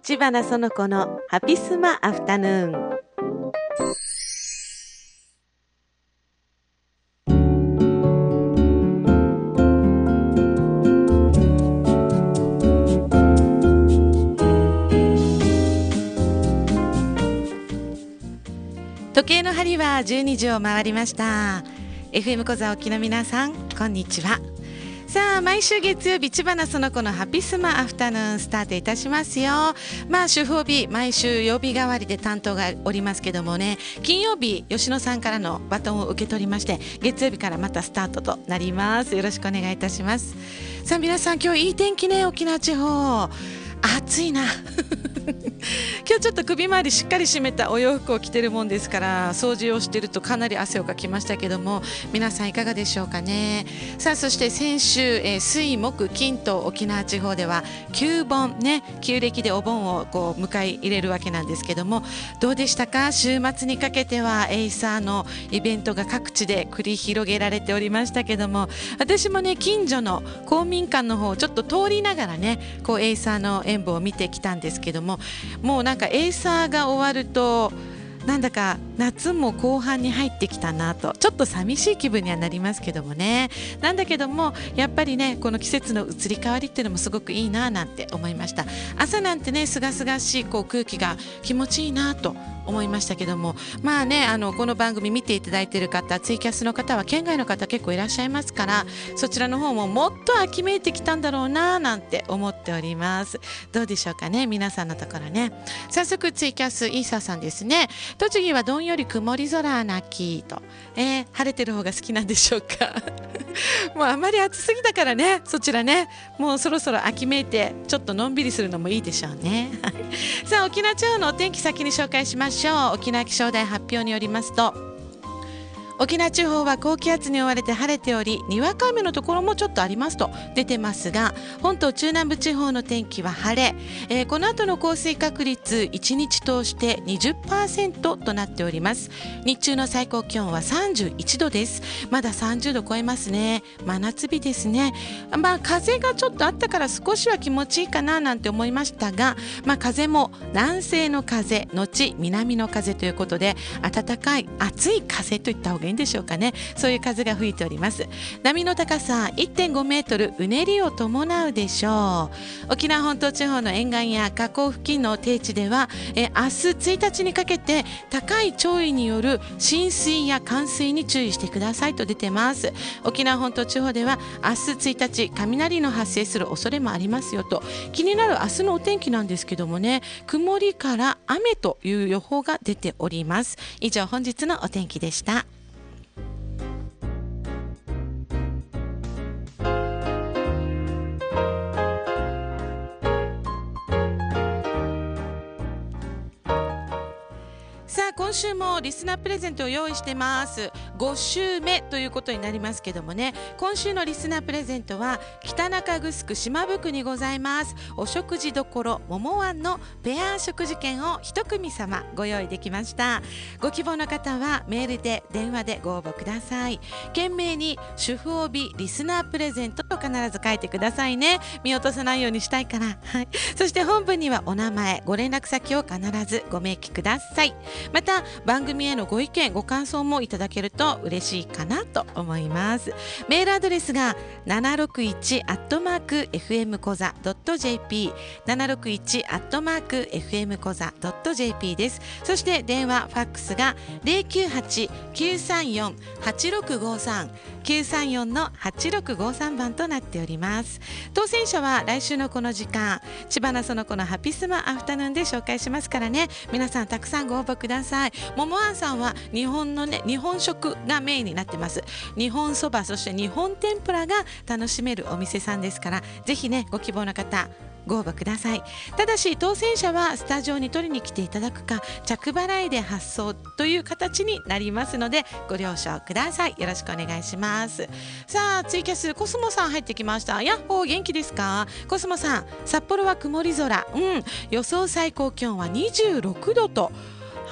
知花園子のハピスマアフタヌーン。時計の針は12時を回りました。 FM 小座沖の皆さん、こんにちは。さあ、毎週月曜日、知花園子のハピスマアフタヌーンスタートいたしますよ。主報日、毎週曜日代わりで担当がおりますけどもね、金曜日吉野さんからのバトンを受け取りまして、月曜日からまたスタートとなります。よろしくお願いいたします。さあ皆さん、今日いい天気ね。沖縄地方暑いな今日ちょっと首周りしっかり締めたお洋服を着てるもんですから、掃除をしてるとかなり汗をかきましたけども、皆さんいかがでしょうかね。さあ、そして先週、水木金と沖縄地方では旧盆ね、旧暦でお盆をこう迎え入れるわけなんですけども、どうでしたか。週末にかけてはエイサーのイベントが各地で繰り広げられておりましたけども、私もね、近所の公民館の方をちょっと通りながらね、こうエイサーの演舞を見てきたんですけども、もうなんかエイサーが終わるとなんだか夏も後半に入ってきたなと、ちょっと寂しい気分にはなりますけどもね。なんだけどもやっぱりね、この季節の移り変わりっていうのもすごくいいななんて思いました。朝なんてね、すがすがしいこう空気が気持ちいいなと思いましたけども、まあね、この番組見ていただいている方、ツイキャスの方は県外の方結構いらっしゃいますから、そちらの方ももっと秋めいてきたんだろうななんて思っております。どうでしょうかね、皆さんのところね。早速ツイキャス、イーサーさんですね。栃木はどんより曇り空なきと、晴れてる方が好きなんでしょうかもうあまり暑すぎたからね、そちらね、もうそろそろ秋めいてちょっとのんびりするのもいいでしょうねさあ、沖縄地方のお天気先に紹介しましょう。沖縄気象台発表によりますと、沖縄地方は高気圧に覆われて晴れており、にわか雨のところもちょっとありますと出てますが、本島中南部地方の天気は晴れ、この後の降水確率1日通して 20% となっております。日中の最高気温は31度です。まだ30度超えますね。真夏日ですね。風がちょっとあったから少しは気持ちいいかななんて思いましたが、風も南西の風のち南の風ということで、暖かい暑い風といった方がいいんでしょうかね。そういう風が吹いております。波の高さ 1.5 メートル、うねりを伴うでしょう。沖縄本島地方の沿岸や河口付近の低地では、明日1日にかけて高い潮位による浸水や冠水に注意してくださいと出てます。沖縄本島地方では明日1日雷の発生する恐れもありますよと。気になる明日のお天気なんですけどもね、曇りから雨という予報が出ております。以上、本日のお天気でした。さあ、今週もリスナープレゼントを用意してます。5週目ということになりますけどもね、今週のリスナープレゼントは北中城島袋にございますお食事処桃湾のペア食事券を一組様ご用意できました。ご希望の方はメールで電話でご応募ください。懸命に主婦帯リスナープレゼントと必ず書いてくださいね。見落とさないようにしたいから、はい、そして本文にはお名前ご連絡先を必ずご明記ください。また番組へのご意見ご感想もいただけると嬉しいかなと思います。メールアドレスが 761@fm コザ .jp 761@fm コザ .jp です。そして電話ファックスが 098-934-8653 934の8653番となっております。当選者は来週のこの時間、知花園子のハピスマアフタヌーンで紹介しますからね、皆さんたくさんご応募ください。桃庵さんは日本のね、日本食がメインになってます。日本そば、そして日本天ぷらが楽しめるお店さんですから、ぜひね、ご希望の方ご応募ください。ただし当選者はスタジオに取りに来ていただくか、着払いで発送という形になりますのでご了承ください。よろしくお願いします。さあ、ツイキャスコスモさん入ってきました。やっほー、元気ですか。コスモさん、札幌は曇り空、予想最高気温は26度と、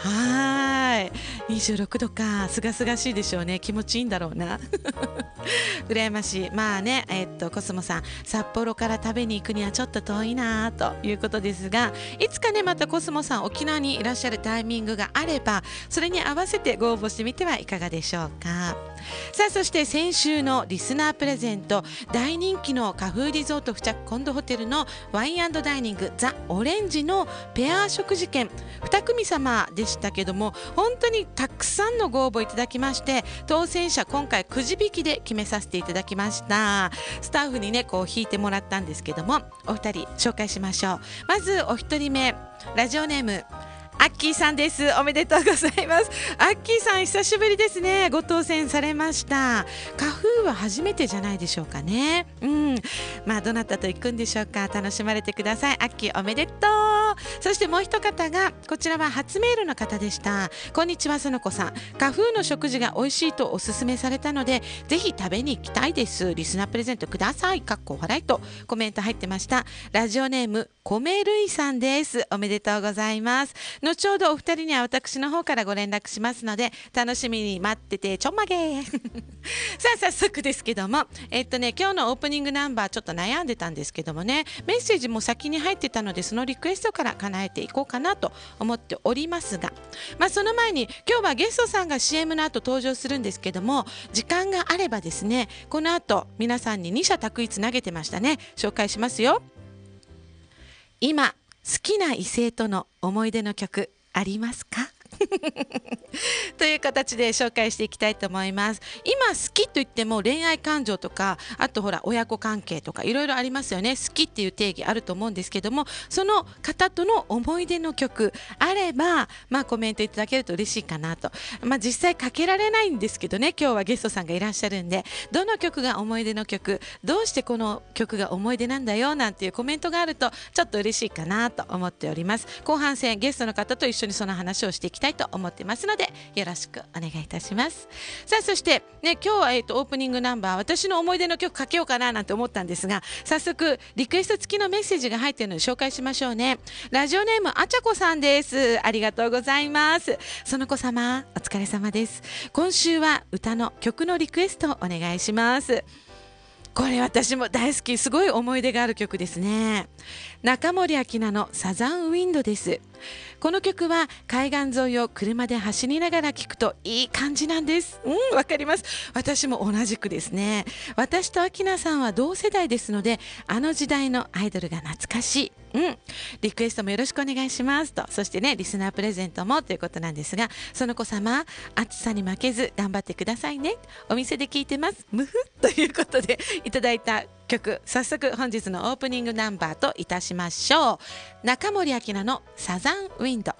はい、26度か、すがすがしいでしょうね。気持ちいいんだろうな。羨ましい。まあね、コスモさん、札幌から食べに行くにはちょっと遠いなということですが、いつかね、またコスモさん沖縄にいらっしゃるタイミングがあれば、それに合わせてご応募してみてはいかがでしょうか。さあ、そして先週のリスナープレゼント、大人気の花風リゾート付着コンドホテルのワイン&ダイニングザ・オレンジのペア食事券2組様でしたけども、本当にたくさんのご応募いただきまして、当選者今回くじ引きで決めさせていただきました。スタッフにねこう引いてもらったんですけども、お二人紹介しましょう。まずお一人目、ラジオネームアッキーさんです。おめでとうございます。アッキーさん、久しぶりですね。ご当選されました。花風は初めてじゃないでしょうかね。まあどなたと行くんでしょうか。楽しまれてください。アッキーおめでとう。そしてもう一方が、こちらは初メールの方でした。こんにちは、そのこさん。花風の食事が美味しいとおすすめされたので、ぜひ食べに行きたいです。リスナープレゼントください。かっこ笑いとコメント入ってました。ラジオネーム米類さんです。おめでとうございます。後ほどお二人には私の方からご連絡しますので、楽しみに待っててちょんまげさあ早速ですけども、今日のオープニングナンバーちょっと悩んでたんですけどもね、メッセージも先に入ってたので、そのリクエストから叶えていこうかなと思っておりますが、その前に今日はゲストさんが CM の後登場するんですけども、時間があればですね、この後皆さんに2社択一投げてましたね。紹介しますよ。今好きな異性との思い出の曲ありますか？という形で紹介していきたいと思います。今好きといっても恋愛感情とか、あとほら親子関係とかいろいろありますよね。好きっていう定義あると思うんですけども、その方との思い出の曲あれば、コメントいただけると嬉しいかなと。実際かけられないんですけどね、今日はゲストさんがいらっしゃるんで、どの曲が思い出の曲、どうしてこの曲が思い出なんだよなんていうコメントがあるとちょっと嬉しいかなと思っております。後半戦ゲストの方と一緒にその話をしていきたいと思ってますので、よろしくお願いいたします。さあ、そしてね、今日はオープニングナンバー、私の思い出の曲かけようかななんて思ったんですが、早速リクエスト付きのメッセージが入っているので紹介しましょうね。ラジオネームあちゃこさんです。ありがとうございます。その子様、お疲れ様です。今週は歌の曲のリクエストをお願いします。これ私も大好き、すごい思い出がある曲ですね。中森明菜のサザンウィンドです。この曲は海岸沿いを車で走りながら聴くといい感じなんです。わかります。私も同じくですね。私と明菜さんは同世代ですので、あの時代のアイドルが懐かしい。リクエストもよろしくお願いしますと。そしてね、リスナープレゼントもということなんですが、その子様、暑さに負けず頑張ってくださいね。お店で聞いてます。むふということでいただいた曲、早速本日のオープニングナンバーといたしましょう。中森明菜のサザンウィンド。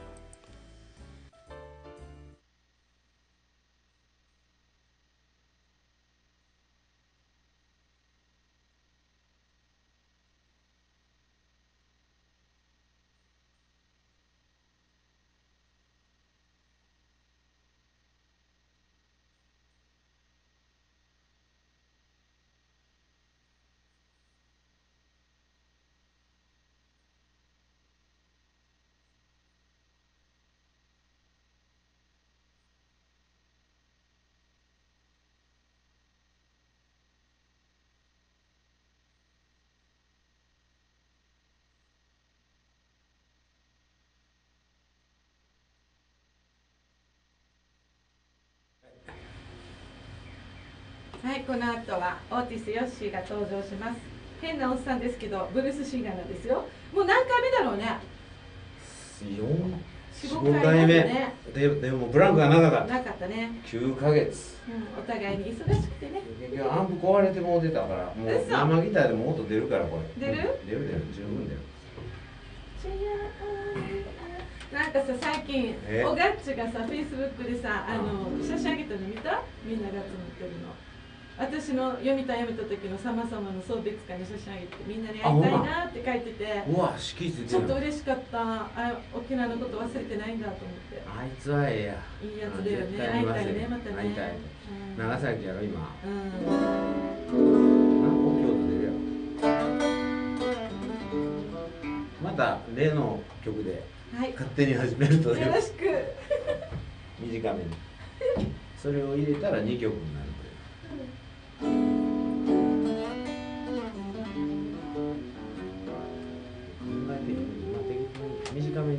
はい、この後はオーティス・ヨッシーが登場します。変なおっさんですけど、ブルースシンガーなんですよ。もう何回目だろうね。 4、5回目、ね、でもブランクが長かった。 なかったね。 9ヶ月。 お互いに忙しくてね。 結局アンプ壊れてもうてたから、もう生ギターでも音出るからこれ。 出る？ 出る十分出る。 なんかさ、最近オガッチがさ、フェイスブックでさ、写真あげたの見た？みんなが集まってるの。私の読みた時の様々の送別会の写真あげて、みんなに会いたいなって書いてて、 うわ、敷地ちょっと嬉しかった。沖縄のこと忘れてないんだと思って。 あいつはええや。 いいやつだよね。会いたいね、またね。 会いたい。長崎やろ今。 東京都出るやろ。また例の曲で勝手に始めるとよろしく。 短めに。それを入れたら2曲になるという。考えてみる。今適当に短めに。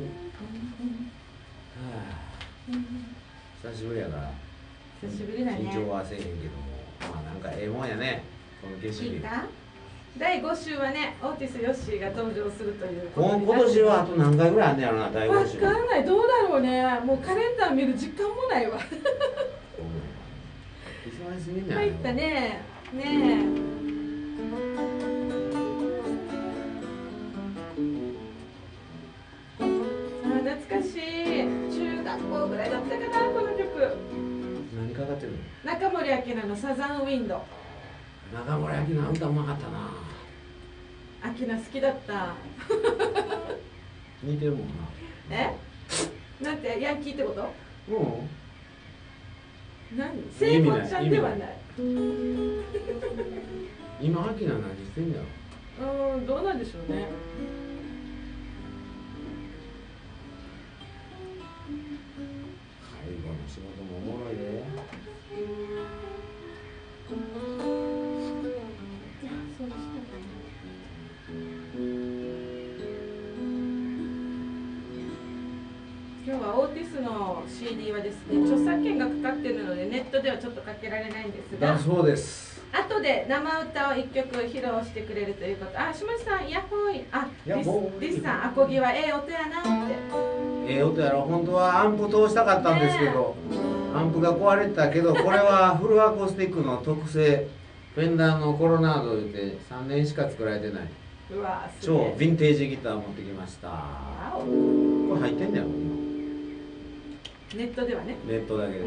久しぶりやから。 久しぶりだね。 緊張はせえへんけども、まあなんかええもんやね。この景色。 いいか？第5週はね、オーティス・ヨッシーが登場するという今年はあと何回ぐらいあんねやろな、第5週。 わかんない、どうだろうね。もうカレンダー見る時間もないわ。 忙しすぎんねん。 入ったね。ね懐かしい。中学校ぐらいだったかな、この曲。 何かかってるの？ 中森明菜のサザンウィンド。 中森明菜歌うまかったな。 明菜好きだった。 似てるもんな。 え？なんてヤンキーってこと？何？聖子ちゃんではない。 今明菜何してんだろ。 どうなんでしょうね。 介護の仕事もおもろいで。今日はオーティスの CD はですね、著作権がかかっているのでネットではちょっとかけられないんですが、 そうです。 後で生歌を1曲披露してくれるということ。あ、下地さん、ヤッホーイ。あ、リスさん、アコギはええ音やなって。ええ音やろ。本当はアンプ通したかったんですけど、アンプが壊れてたけど、これはフルアコースティックの特製フェンダーのコロナード言って3年しか作られてない。 うわ、 超ヴィンテージギター持ってきました。これ入ってんだよ。 ネットではね。 ネットだけで。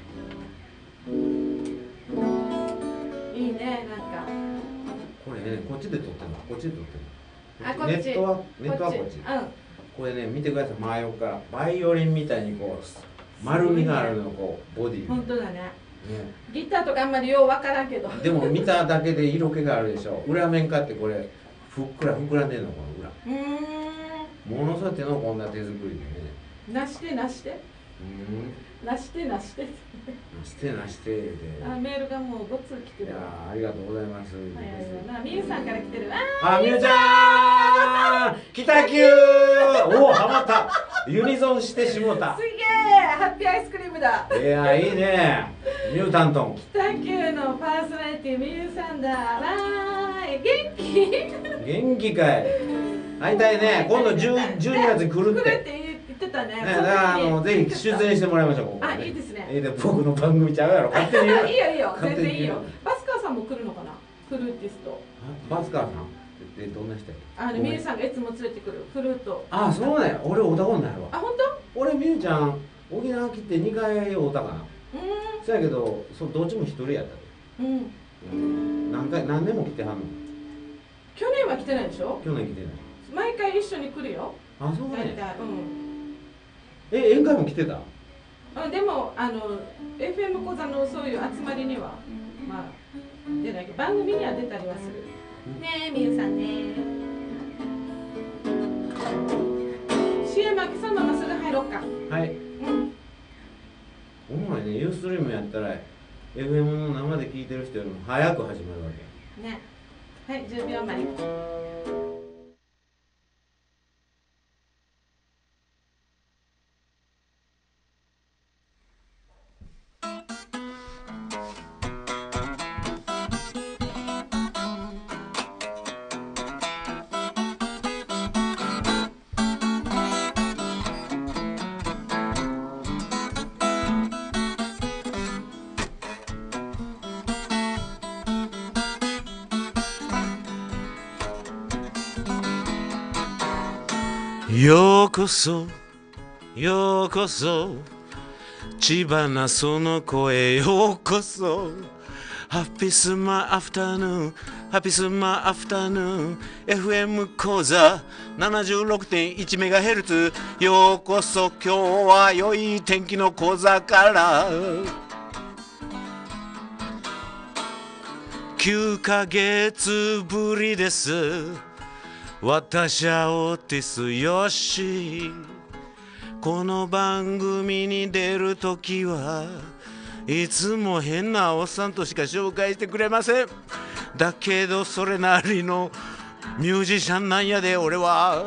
いいね、なんか。 これね、こっちで撮ってるの。こっちで撮ってるの。 あ、こっち。 ネットはこっち。これね、見てください。真横からバイオリンみたいにこう丸みがあるの、こうボディ。 本当だね。ギターとかあんまりようわからんけど。 でも見ただけで色気があるでしょ。裏面かってこれふっくら膨らんでんの、この裏。ものすごい手の込んだ手作りでね。 なしてなして。なしてなして。 なしてなしてで。 メールがもう5通来てる。 ありがとうございます。 みゆさんから来てる。 みゆちゃん北九。おお、ハマった。ユニゾンしてしもた。 すげえ、ハッピーアイスクリームだ。 いや、いいね。ミュータントン。 北九のパーソナリティみゆさんだ。わーい、元気？ 元気かい。会いたいね。今度12月に来るって。 言ってたね。 だからぜひ出演してもらいましょう。ここあ、いいですね。 僕の番組ちゃうやろ。勝手に言う。 いいよいいよ、全然いいよ。バスカーさんも来るのかな。フルーティスト。 バスカーさん。どんな人や。 みゆさんがいつも連れてくるフルート。 あ、そうね。俺会うたことないわ。 あ、本当？ 俺みゆちゃん沖縄来て2回会うたかな。そうやけど、どっちも一人やったで。何年も来てはんの。 去年は来てないでしょ。 去年来てない。 毎回一緒に来るよ。 あ、そうね。 大体。 宴会も来てた？ でもFM 講座のそういう集まりにはまあ出ないけど、番組には出たりはする。ねえ、みゆさんね。CM 明けそのまますぐ入ろうか。 はい。おもろいね。ユーストリームやったら FM の生で聞いてる人よりも早く始まるわけ。 ね。はい、10秒前。 ようこそようこそ千葉なその声ようこそハッピースマーアフタヌーンハッピースマーアフタヌーン FM 講座 76.1 メガヘルツようこそ今日は良い天気の講座から9ヶ月ぶりです私はオーティスよしこの番組に出るときはいつも変なおっさんとしか紹介してくれません。だけどそれなりのミュージシャンなんやで俺は。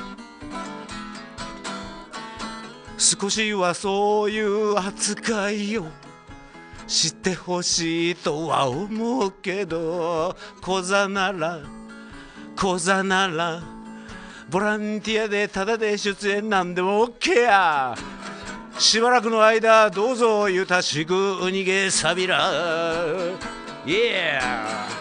少しはそういう扱いをしてほしいとは思うけど、講座ならボランティアでタダで出演なんでも OK や。しばらくの間どうぞゆたしくうにげさびら。イエー。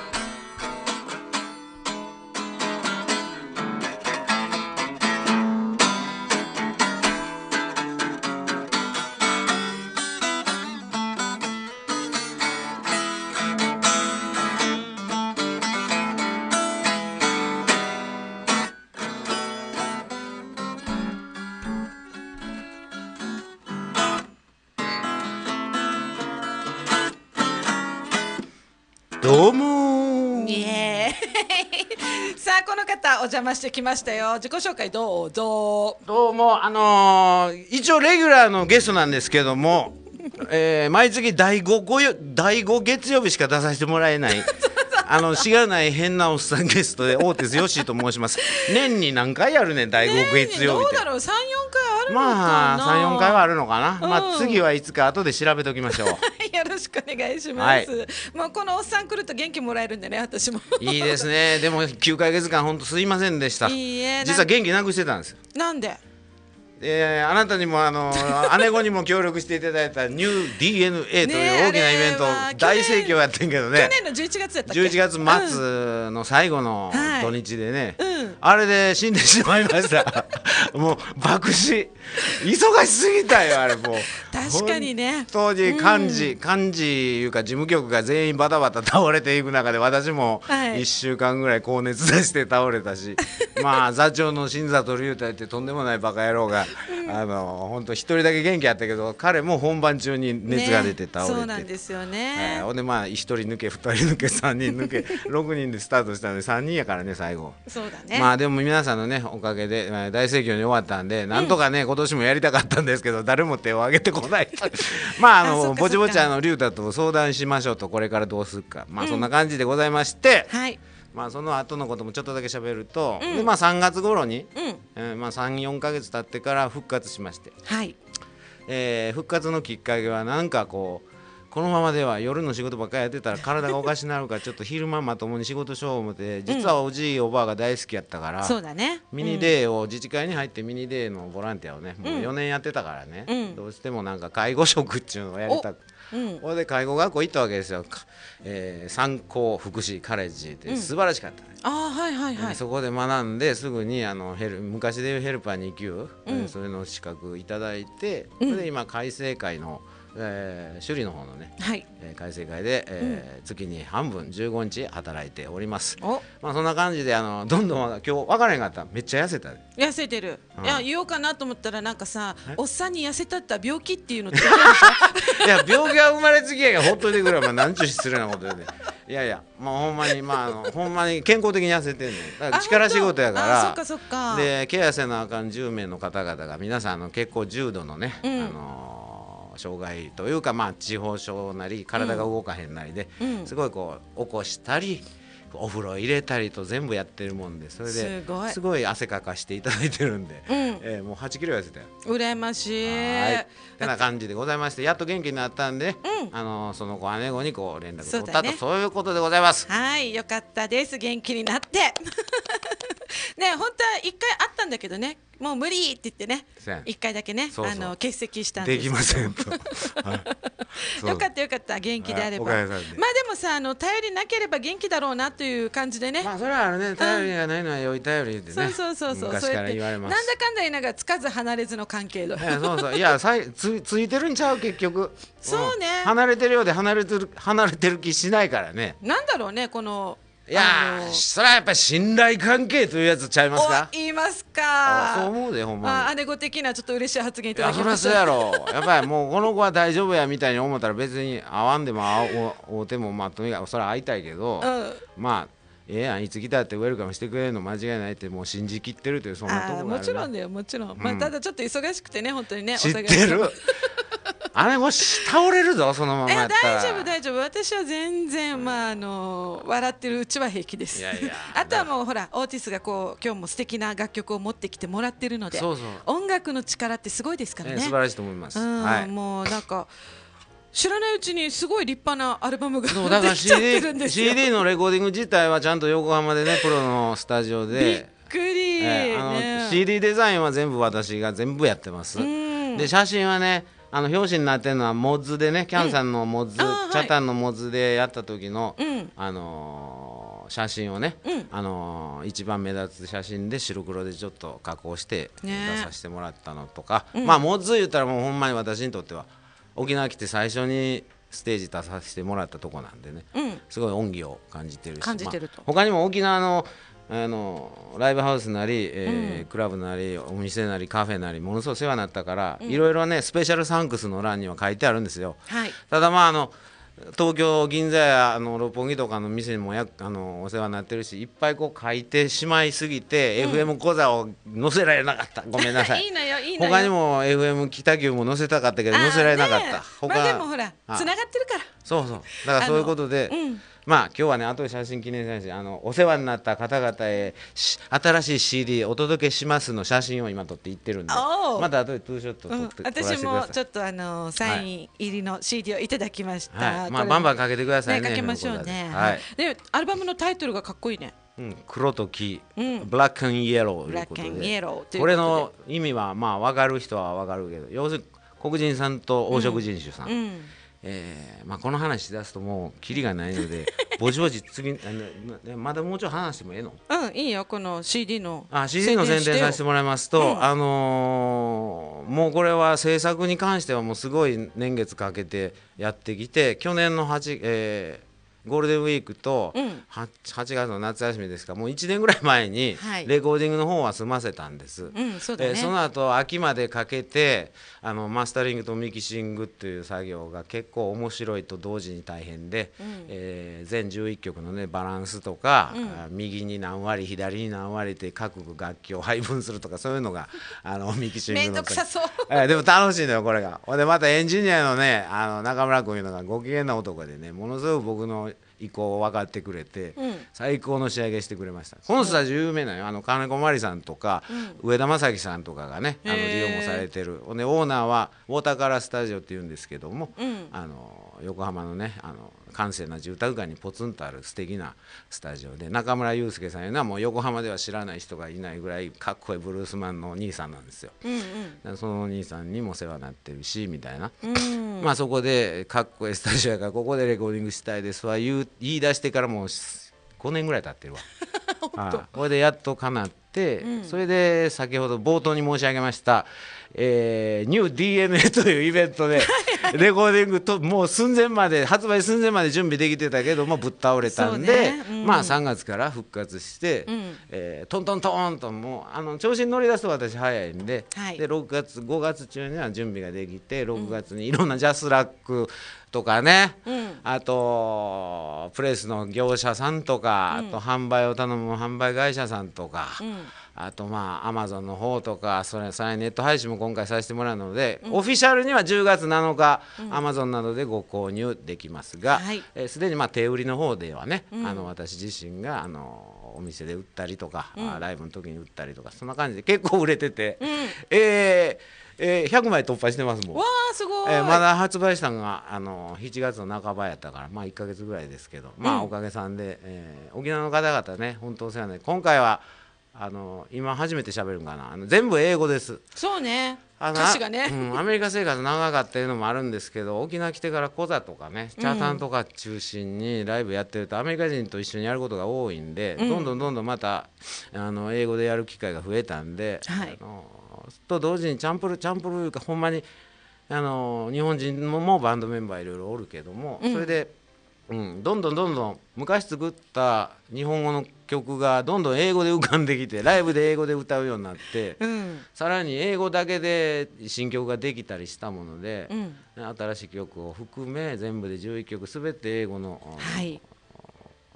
どうもイエーイさあこの方お邪魔してきましたよ。自己紹介どうぞ。 どうも一応レギュラーのゲストなんですけども、毎月第5月曜日しか出させてもらえないしがない変なおっさんゲストで大手よしと申します。年に何回やるねん第5月曜日って。 どうだろう、3、4回あるのかな。 まあ3、4回はあるのかな、まあ次はいつか後で調べておきましょう。 よろしくお願いします、もうこのおっさん来ると元気もらえるんでね、私もいいですね。でも9ヶ月間本当すいませんでした。 いいえ、 実は元気なくしてたんですよ。 なんで？ あなたにも姉子にも協力していただいたニュー DNA という大きなイベント大盛況やってんけどね、 去年の11月だったっけ。 11月末の最後の土日でね、あれで死んでしまいましたもう爆死忙しすぎたよあれ。もう確かにね、 当時幹事いうか事務局が全員バタバタ倒れていく中で、私も1週間ぐらい高熱出して倒れたしまあ座長の新里龍太ってとんでもないバカ野郎が本当一人だけ元気やったけど、彼も本番中に熱が出て倒れて、 そうなんですよね。 ほんでまあ1人抜け2人抜け3人抜け6人でスタートしたので3人やからね最後。 そうだね。 まあでも皆さんのねおかげで大盛況に終わったんで、なんとかね今年もやりたかったんですけど誰も手を挙げてこないまあぼちぼち龍太と相談しましょうと、これからどうするか、まあそんな感じでございまして、まあその後のこともちょっとだけ喋ると、でまあ3月頃に、まあ3、4ヶ月経ってから復活しまして、復活のきっかけはなんかこのままでは夜の仕事ばっかりやってたら体がおかしになるからちょっと昼間まともに仕事しよう思って、実はおじいおばあが大好きやったから、 そうだね、 ミニデーを自治会に入ってミニデーのボランティアをねもう4年やってたからね、どうしてもなんか介護職っていうのをやりたく、それで介護学校行ったわけですよ。産後福祉カレッジで素晴らしかったね。そこで学んですぐに昔でいうヘルパー2級、それの資格いただいて、それで今改正会の首里の方のね、改正会で、月に半分15日働いております。まあそんな感じでどんどん今日分からへんかった。めっちゃ痩せた。 痩せてる。いや言おうかなと思ったらなんかさ、おっさんに痩せたった病気っていうのっていや病気は生まれつきやからほっといてくればなんちゅう失礼なことで、ね、いやいやまあほんまにほんまに健康的に痩せてんねん。だから力仕事やからでケアせなあかん10名の方々が皆さん結構重度のね、障害というか、まあ地方症なり体が動かへんなりで、すごい起こしたりお風呂入れたりと全部やってるもんで、それですごい汗かかしていただいてるんで、もう8キロ痩せたよ。 羨ましい。 てな感じでございまして、やっと元気になったんで、その子姉子に連絡取ったと、そういうことでございます。 はい、よかったです。元気になってね、本当は1回あったんだけどね、もう無理って言ってね、1回だけね欠席したんです。 できませんとよかったよかった、元気であれば。まあでもさ、頼りなければ元気だろうなという感じでね。 まあそれはあるね、頼りがないのは良い頼りでね、 そう昔から言われます。 なんだかんだ言いながらつかず離れずの関係だ。 いやついてるんちゃう結局。 そうね、 離れてるようで離れてる気しないからね。 なんだろうね、このいやそれはやっぱり信頼関係というやつちゃいますか。 言いますか。 そう思うでほんまに。 姉子的なちょっと嬉しい発言いただきました。 いやそりゃそうやろ。やっぱりもうこの子は大丈夫やみたいに思ったら別に会わんでも会うてもまあとにかくそれは会いたいけど、まあやんいつ来たってウェルカムしてくれるの間違いないってもう信じきってるというそんなところがある、ね、 もちろんだよもちろん、まあ、ただちょっと忙しくてね本当にね知ってるあれもし倒れるぞそのままやったら。 大丈夫大丈夫私は全然、まあ笑ってるうちは平気です。 いやいやあとはもうほらオーティスがこう今日も素敵な楽曲を持ってきてもらってるので、 そうそう音楽の力ってすごいですからね、 素晴らしいと思います、はい、 もうなんか知らないうちにすごい立派なアルバムがでそうだからきちゃってるんですよ。 CD のレコーディング自体はちゃんと横浜でねプロのスタジオでびっくり、ね、 CD デザインは全部私が全部やってます。で写真はね表紙になってるのはモッズでねキャンさんのモッズ、チャタンのモッズでやった時の、写真をね、一番目立つ写真で白黒でちょっと加工して出させてもらったのとか、まあモッズ言ったらもうほんまに私にとっては沖縄来て最初にステージ出させてもらったとこなんでね、すごい恩義を感じてるし、他にも沖縄のライブハウスなり、クラブなりお店なりカフェなりものすごい世話になったから、いろいろねスペシャルサンクスの欄には書いてあるんですよ、はい、ただまあ東京銀座や六本木とかの店にもお世話になってるしいっぱいこう書いてしまいすぎて、FM 講座を載せられなかったごめんなさい。 いいのよいいのよ。 他にも FM 北九も載せたかったけど載せられなかった。 まあでもほらつながってるから。 そうそうだからそういうことで、まあ今日はね後で写真記念写真お世話になった方々へ新しい CD お届けしますの写真を今撮っていってるんでまた後でツーショット撮って撮らせてください。 私もちょっとサイン入りの CD をいただきました、 はい、まあバンバンかけてくださいね。 かけましょうね、 はい、 でアルバムのタイトルがかっこいいね、 黒と黄、ブラック&イエローということで、これの意味はまあ分かる人は分かるけど要するに黒人さんと黄色人種さん、まあこの話し出すともうキリがないのでぼちぼち次まだもうちょい話してもええの？ いいよこの CD の CD の宣伝させてもらいますと、もうこれは制作に関してはもうすごい年月かけてやってきて去年のゴールデンウィークと 8月の夏休みですかもう1年ぐらい前にレコーディングの方は済ませたんです、その後秋までかけてマスタリングとミキシングっていう作業が結構面白いと同時に大変で、全11曲のねバランスとか、右に何割左に何割って各楽器を配分するとかそういうのがミキシングのめんどくさそうでも楽しいのよこれが。でまたエンジニアのね中村君いうのがご機嫌な男でねものすごく僕の意向を分かってくれて、最高の仕上げしてくれました。このスタジオ有名なよ金子麻里さんとか、上田正樹さんとかがね利用もされてる。でオーナーはウォーターカラースタジオっていうんですけども、横浜のね閑静な住宅街にポツンとある素敵なスタジオで中村祐介さんいうのはもう横浜では知らない人がいないぐらいかっこいいブルースマンのお兄さんなんですよ、そのお兄さんにも世話になってるしみたいな、まあそこでかっこいいスタジオやからここでレコーディングしたいですわ言い出してからもう5年ぐらい経ってるわこれでやっと叶って、それで先ほど冒頭に申し上げましたニュー DNA というイベントでレコーディングともう発売寸前まで準備できてたけどもぶっ倒れたんで、まあ3月から復活して、トントントンともう調子に乗り出すと私早いんで、で5月中には準備ができて6月にいろんなジャスラックとかね、あとプレスの業者さんとか、あと販売を頼む販売会社さんとか、あとまあアマゾンの方とかそれさらにネット配信も今回させてもらうので、オフィシャルには10月7日、アマゾンなどでご購入できますがすでにまあ手売りの方ではね、私自身がお店で売ったりとか、ライブの時に売ったりとかそんな感じで結構売れてて、100枚突破してますもん。 わーすごい、 まだ発売したのが7月の半ばやったからまあ1ヶ月ぐらいですけど、まあおかげさんで、沖縄の方々ね本当お世話になり今回は今初めて喋るんかな全部英語です。 そうね歌詞がね、 アメリカ生活長かったいうのもあるんですけど沖縄来てからコザとかねチャータンとか中心にライブやってるとアメリカ人と一緒にやることが多いんで、どんどんまた英語でやる機会が増えたんで、と同時にチャンプルいうかほんまに日本人もバンドメンバーいろいろおるけども、それで、どんどん昔作った日本語の曲がどんどん英語で浮かんできてライブで英語で歌うようになって、さらに英語だけで新曲ができたりしたもので、新しい曲を含め全部で11曲すべて英語の、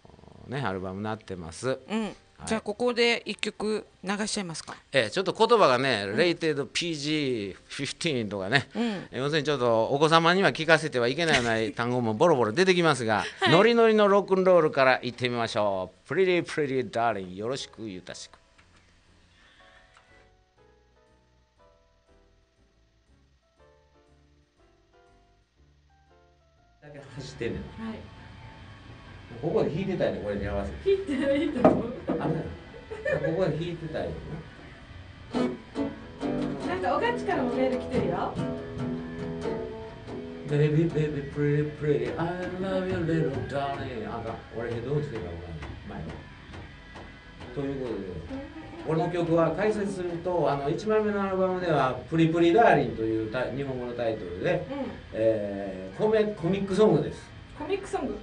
ねアルバムになってます。 うん、じゃあここで一曲流しちゃいますか。 ちょっと言葉がね、レイテッド PG-15 とかね、要するにちょっとお子様には聞かせてはいけないような単語もボロボロ出てきますが、ノリノリのロックンロールからいってみましょう。Pretty Pretty Darling、よろしくゆたしく。だけ走ってんねん。 はい。 ここで弾いてたよね、これに合わせて。 弾いてないと思う。 あれここで弾いてたよね。 なんかおがちからもメール来てるよ。 Baby, baby, pretty, pretty, I love you, little darling. あかん、俺ヘッドホンつけたら前は。ということで、俺の曲は解説すると、1枚目のアルバムでは「プリプリダーリン」という日本語のタイトルで、コミックソングです。 コミックソング。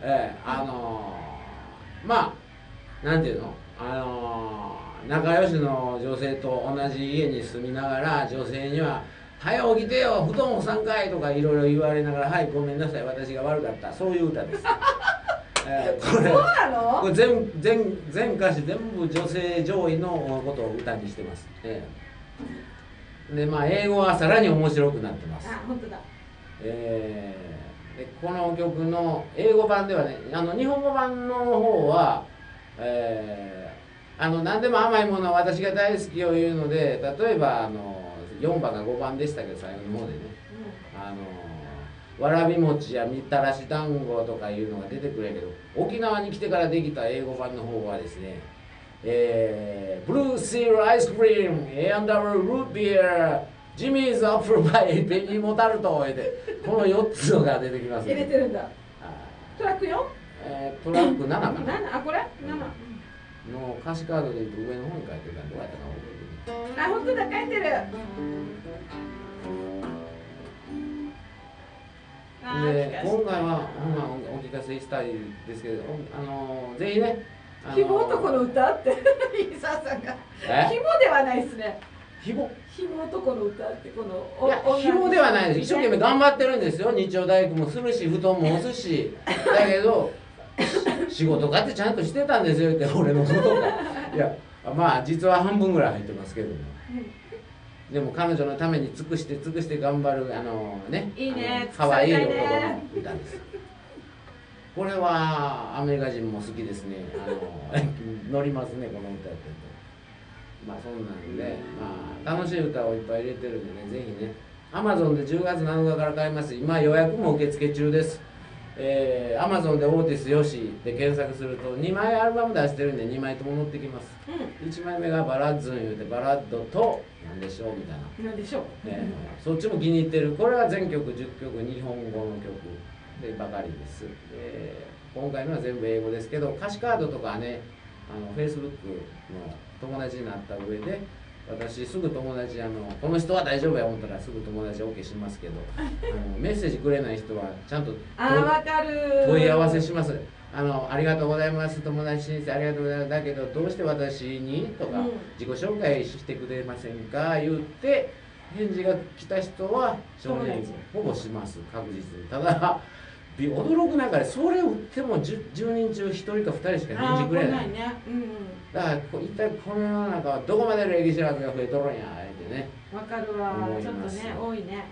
まあなんていうの、仲良しの女性と同じ家に住みながら、女性には「早起きてよ、布団干さんかい」とかいろいろ言われながら「はい、ごめんなさい、私が悪かった」、そういう歌です。これそうなの？ これ全歌詞全部女性上位のことを歌にしてます。でまあ英語はさらに面白くなってます。 あ、本当だ。 でこの曲の英語版ではね、日本語版の方は、何でも甘いものは私が大好きを言うので、例えば4番が5番でしたけど、最後の方でね、わらび餅やみたらし団子とかいうのが出てくるけど、沖縄に来てからできた英語版の方はですね、ブルーシールアイスクリーム、A&W ルービア、ジミーズアップルパイ、ベニーモタルトで、この4つが出てきます、 入れてるんだ。トラック 4？ トラック7かな。 あ、これ7 の歌詞カードでいうと上の方に書いてるからどうやったかな。 あ、本当だ、書いてる。 で今回はお聞かせしたいですけど、ぜひね、 ひも男の歌って伊沢さんがひもではないですね。ひも男の歌ってこのいやひもではないです。一生懸命頑張ってるんですよ。日曜大工もするし、布団も押すし、だけど仕事かってちゃんとしてたんですよって、俺のことが。いやまあ実は半分ぐらい入ってますけども。でも彼女のために尽くして頑張るいいね、 可愛い男の歌です。これはアメリカ人も好きですね。乗りますね、この歌やってると。まあそんなんで、まあ楽しい歌をいっぱい入れてるんでね、ぜひね、Amazon で10月7日から買えます。今予約も受付中です。Amazon でオーティスよしで検索すると2枚アルバム出してるんで2枚とも載ってきます。1枚目がバラッズン言うて、バラッドとなんでしょうみたいな。 なんでしょう。 そっちも気に入ってる。これは全曲10曲日本語の曲でばかりです。今回のは全部英語ですけど、歌詞カードとかはね、Facebook の友達になった上で、私すぐ友達この人は大丈夫や思ったらすぐ友達 OK しますけど、メッセージくれない人はちゃんと問い合わせします。ありがとうございます、友達申請ありがとうございます、だけどどうして私にとか、自己紹介してくれませんか言って返事が来た人は承認ほぼします、確実に。ただ驚く中でそれを打っても 10人中1人か2人しか返事くれない。だから一体この世の中はどこまで礼儀知らずが増えとるんやってね。 わかるわ、ちょっとね多いね。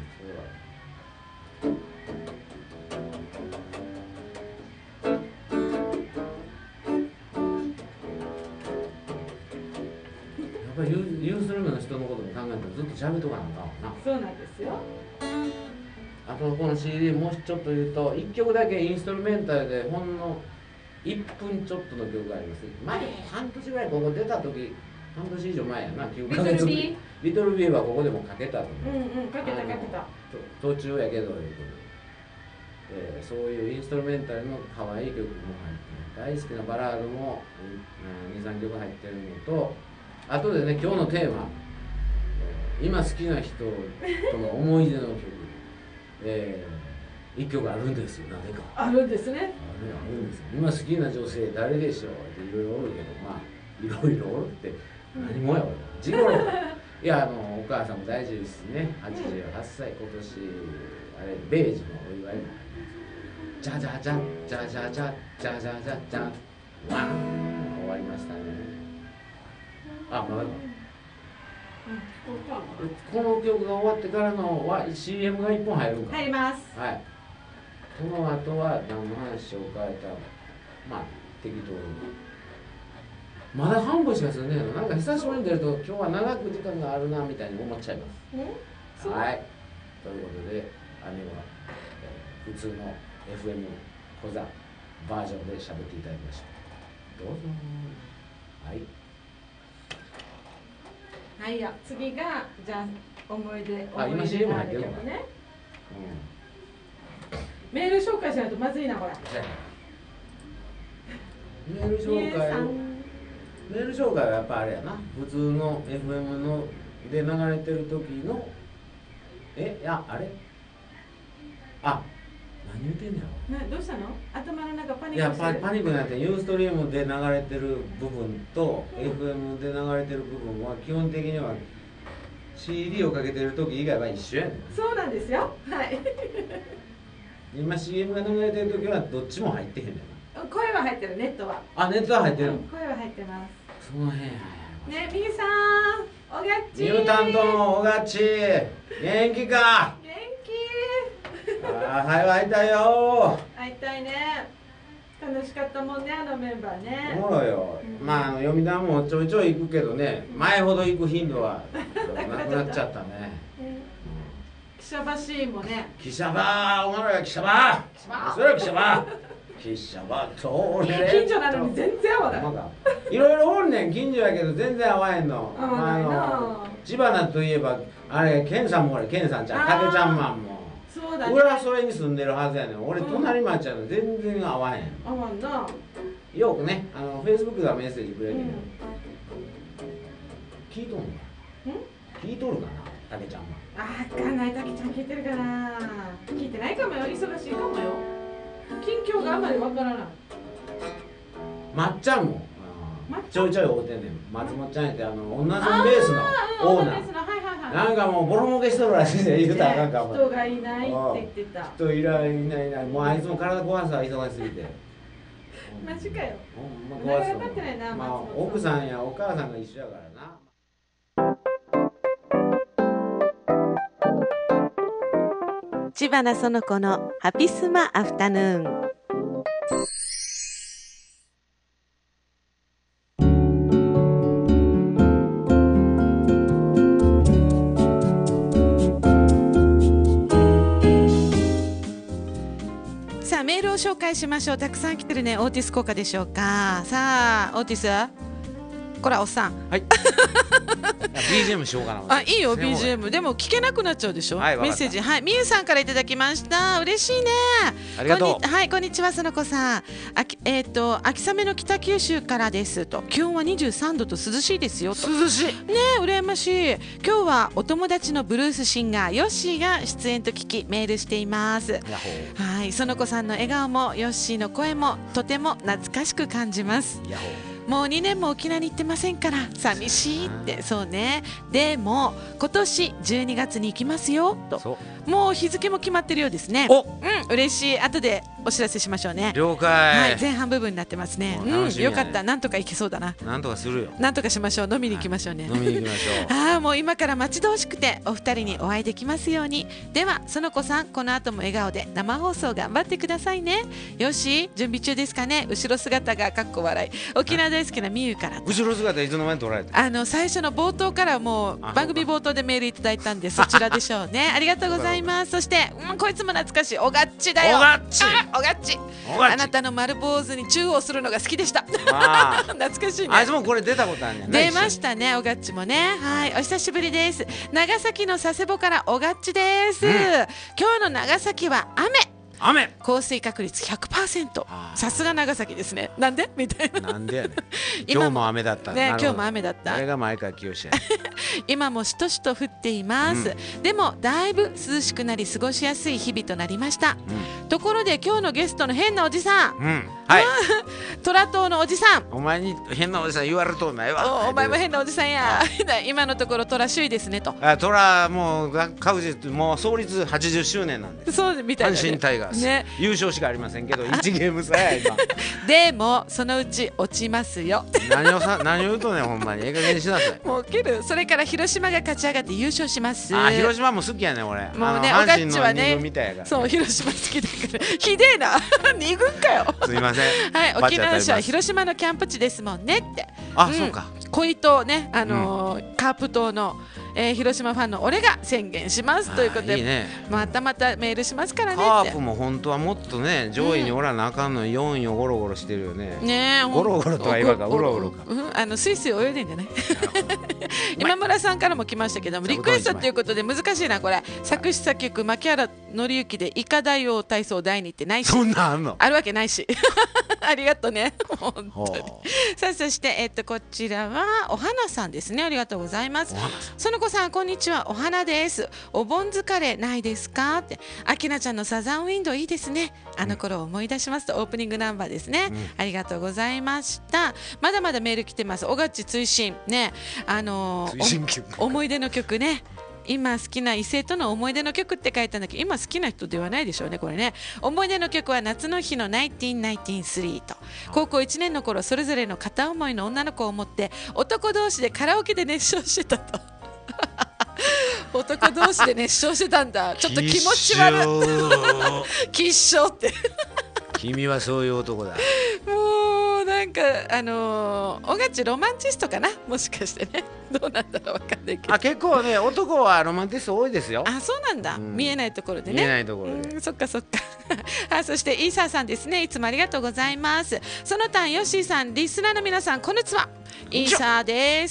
やっぱりユースルームの人のことも考えたらずっと喋っとかなあかんわな。 そうなんですよ。 あとこの CD もうちょっと言うと1曲だけインストルメンタルでほんの1分ちょっとの曲があります。前半年ぐらいここ出た時、半年以上前やな、9ヶ月。リトルビーはここでもかけたと思う。 かけた。 途中やけどいうことで、そういうインストルメンタルの可愛い曲も入ってる。大好きなバラードも 2,3 曲入ってるのと、あとでね、今日のテーマ、今好きな人との思い出の曲、1曲あるんですよ、なぜか。 あるんですね。 あるんですよ。今好きな女性誰でしょうっていろいろおるけど、まあいろいろおるって何もや俺地頃いやお母さんも大事ですね。88歳、今年あれ米寿のお祝いもじゃじゃじゃじゃじゃじゃじゃじゃじゃじゃわー終わりましたね。あ、まだか。この曲が終わってからのは CM が1本入るんか。 入ります。 はい。この後は何の話を変えた、まあ適当に。まだ半分しか進んでないの。なんか久しぶりに出ると今日は長く時間があるなみたいに思っちゃいます。はい。ということで姉は普通の FM 講座バージョンで喋っていただきました。どうぞ。はい。 はいや、次がじゃあ思い出あ、今 CM 入ってるのかね。 メール紹介しないとまずいなこれ。 メール紹介を。メール紹介はやっぱあれやな、普通の FM ので流れてる時のいやあれ何言ってんだよ。 どうしたの？頭の中パニいやックしてる。 パニックになってユーストリームで流れてる部分と FM で流れてる部分は基本的には CD をかけてる時以外は一緒やねん。 そうなんですよ。はい。 今 CM が流れてる時はどっちも入ってへんねんな。 声は入ってる、ネットは。 あ、ネットは入ってるの。 声は入ってます。 その辺やね、みゆさん、おがっち。 ミュータントのおがっち、元気か。 元気。 はい、会いたいよ。 会いたいね。楽しかったもんね、あのメンバーね。 おもろいよ。まあ読谷もちょいちょい行くけどね、前ほど行く頻度はなくなっちゃったね。 記者場シーンもね。 記者場、おもろいよ、記者場。それは記者場。記者場と俺。 近所なのに全然合わない。 いろいろおんねん、近所やけど全然合わへんの。千葉といえば、あれ、ケンさんも俺、ケンさんちゃん、たけちゃんマンも。 そうだね。 俺はそれに住んでるはずやねん。俺、隣町やの全然合わへん。 合わんな。 よくね、フェイスブックがメッセージくれるけど。聞いとんのか。聞いとるかな、たけちゃんマン。 あー、わかんない、たけちゃん聞いてるかな。聞いてないかもよ、忙しいかもよ。近況があんまりわからない。 まっちゃんもちょいちょい会うてんねん。松本ちゃんやって女さんベースのオーナー。なんかもうボロ儲けしとるらしいで言うたらあかんかも。 人がいないって言ってた。 人いないもうあいつも体壊すわ、忙しすぎて。 マジかよ。 ほんま壊すわ。 なかなかってないな、 まあ奥さんやお母さんが一緒やからな。 知花園子のハピスマアフタヌーン。さあメールを紹介しましょう。たくさん来てるね。オーティス効果でしょうか。さあオーティス、こらおっさん。 はい。BGM しようかな。 あ、いいよ BGM。でも聞けなくなっちゃうでしょ。メッセージ、はい、みゆさんからいただきました。嬉しいね。 ありがとう。 はい、こんにちは、その子さん。秋雨の北九州からですと。気温は23度と涼しいですよと。 涼しい。 ね、羨ましい。今日はお友達のブルースシンガーヨッシーが出演と聞きメールしています。はい、その子さんの笑顔もヨッシーの声もとても懐かしく感じます。もう2年も沖縄に行ってませんから寂しいって。そうね。でも今年12月に行きますよと。もう日付も決まってるようですね。嬉しい。後でお知らせしましょうね。 了解。 はい、前半部分になってますね。よかった。なんとか行けそうだな。 なんとかするよ。 なんとかしましょう。飲みに行きましょうね。 飲みに行きましょう。 もう今から待ち遠しくてお二人にお会いできますように。ではその子さん、この後も笑顔で生放送頑張ってくださいね。よし、準備中ですかね。後ろ姿がかっこ笑い。沖縄大好きなみゆから。 後ろ姿いつの間に撮られて。 最初の冒頭からもう番組冒頭でメールいただいたんで、そちらでしょうね。ありがとうございます。そして、こいつも懐かしいおがっちだよ。おがっち。あなたの丸坊主にチューをするのが好きでした。懐かしいね。 あいつもこれ出たことあるんやね。 出ましたね、おがっちもね。はい、お久しぶりです。長崎の佐世保からおがっちです。今日の長崎は雨。降水確率 100%。さすが長崎ですね。なんでみたいな。 なんでやねん。今日も雨だったね。今日も雨だった。 あれが前川清や。 今もしとしと降っています。でもだいぶ涼しくなり過ごしやすい日々となりました。ところで今日のゲストの変なおじさん。はい。虎党のおじさん。 お前に変なおじさん言われるとないわ。 お前も変なおじさんや。今のところ虎首位ですねと。 虎もう確実もう創立80周年なんで。 そうみたいな。 阪神タイガース。 ます、 ね優勝しかありませんけど1ゲーム差や今でもそのうち落ちますよ何を言うとねほんまにええ加減にしなさい。 もう切る。それから広島が勝ち上がって優勝します。 広島も好きやね俺。 もうね阪神おがっちはねの二軍みたいやからね、 そう広島好きだからひでえな二軍かよすいませんはい沖縄市はバチ当たります広島のキャンプ地ですもんねって。 そうか小糸ねカープ島の、広島ファンの俺が宣言しますということでいいね。 またメールしますからねってカープも本当はもっとね上位におらなあかんのに4位をゴロゴロしてるよね。 ねえゴロゴロとは言わんかうろうろか。 スイスイ泳いでんじゃない今村さんからも来ましたけどもリクエストということで難しいなこれ。作詞作曲牧原紀之でイカ大王体操第2ってないしそんなんあんの。 あるわけないしありがとうね本当にほさあそして、こちらはお花さんですね。ありがとうございますお花。 その子さんこんにちは。お花です。お盆疲れないですかって。あきなちゃんのサザンウィンドウいいですね。あの頃を思い出しますとオープニングナンバーですね、ありがとうございました。まだまだメール来てます。おがっち追伸ね追伸曲思い出の曲ね。今好きな異性との思い出の曲って書いたんだけど今好きな人ではないでしょうねこれね。思い出の曲は夏の日の1993と高校1年の頃それぞれの片思いの女の子を持って男同士でカラオケで熱唱してたと男同士で熱唱してたんだ。ちょっと気持ち悪い吉祥って君はそういう男だ。 もうなんかおがちロマンチストかなもしかしてねどうなんだろうわかんないけど結構ね男はロマンティスト多いですよ。 そうなんだ、見えないところでね。 見えないところでそっかそっかそしてイーサーさんですね。いつもありがとうございます。その他ヨッシーさんリスナーの皆さんこんにちは。イーサーです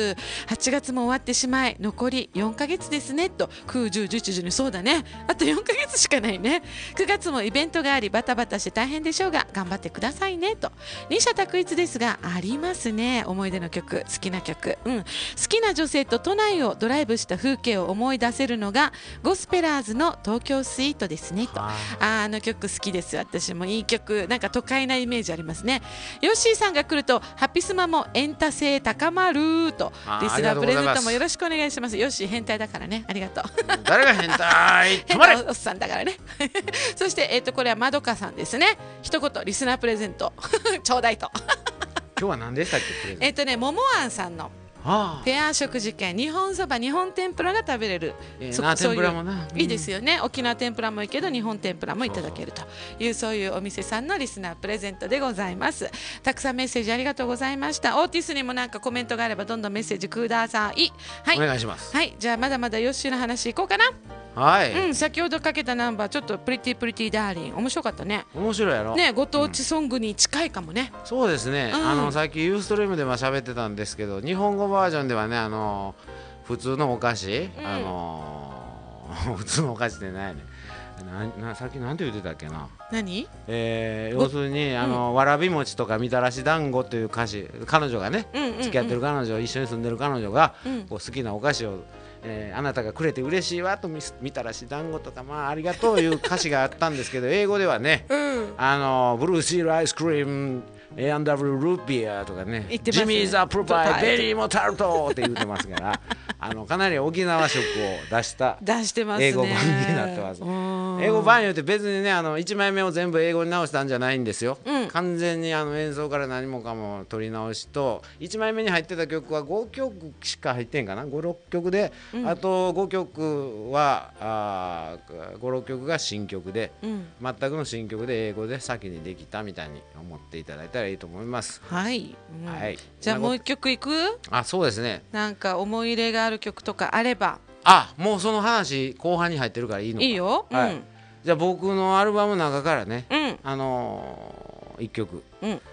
。8月も終わってしまい残り4ヶ月ですねと9、10、11、12そうだねあと4ヶ月しかないね。9月もイベントがありバタバタして大変でしょうが頑張ってくださいねと。二者択一ですがありますね。思い出の曲好きな曲、好きな女性と都内をドライブした風景を思い出せるのがゴスペラーズの東京スイートですねと。あの曲好きです私も。いい曲なんか都会なイメージありますね。ヨッシーさんが来るとハピスマもエンタ性高まるとリスナープレゼントもよろしくお願いします。ヨッシー変態だからねありがとう誰が変態変止まれなおっさんだからねそしてこれはまどかさんですね。一言リスナープレゼントちょうだいと今日は何でしたっけプレゼント。 ももあんさんのペア食事券日本そば日本天ぷらが食べれる、 天そういうぷらもな、 いいですよね。沖縄天ぷらもいいけど日本天ぷらもいただけるというそういうお店さんのリスナープレゼントでございます。たくさんメッセージありがとうございました。オーティスにもなんかコメントがあればどんどんメッセージください。はい、 お願いします。 はい、じゃあまだまだヨッシーの話いこうかな。 はい、 先ほどかけたナンバーちょっとプリティプリティダーリン面白かったね。 面白いやろねご当地ソングに近いかもね、 そうですね、さっきユーストリームでも喋ってたんですけど日本語バージョンではね普通のお菓子、普通のお菓子って何やねんさっきなんて言ってたっけな。 何？ 要するにわらび餅とかみたらし団子という歌詞彼女がね、付き合ってる彼女一緒に住んでる彼女が、こう好きなお菓子をあなたがくれて嬉しいわとみたらし団子とかありがとういう歌詞があったんですけど英語ではね、ブルーシールアイスクリームA&W ルーピアとかねジミーザプロパイベリーもタルトって言ってますからかなり沖縄色を出した英語版になってます。英語版言うて別にね1枚目を全部英語に直したんじゃないんですよ、完全に演奏から何もかも取り直しと1枚目に入ってた曲は5曲しか入ってんかな 5,6 曲で、あと5曲は5,6 曲が新曲で、全くの新曲で英語で先にできたみたいに思っていただいたらいいと思います。 はい、 はい、 じゃあもう一曲いく？ そうですね。 なんか思い入れがある曲とかあれば。 もうその話後半に入ってるからいいのか。 いいよ、 じゃあ僕のアルバムの中からね、1曲、